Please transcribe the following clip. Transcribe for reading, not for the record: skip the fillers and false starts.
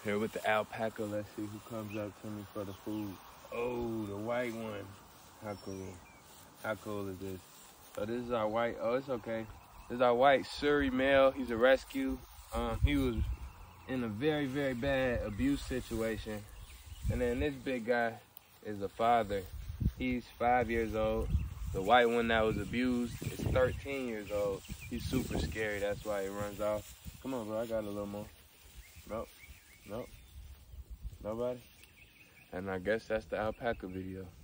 Here with the alpaca. Let's see who comes up to me for the food. Oh, the white one. How cool. How cool is this? So this is our white, oh, it's okay. This is our white Surrey male. He's a rescue. He was in a very, very bad abuse situation. And then this big guy is a father. He's 5 years old. The white one that was abused is 13 years old. He's super scary. That's why he runs off. Come on, bro. I got a little more. Nope. Nope. Nobody? And I guess that's the alpaca video.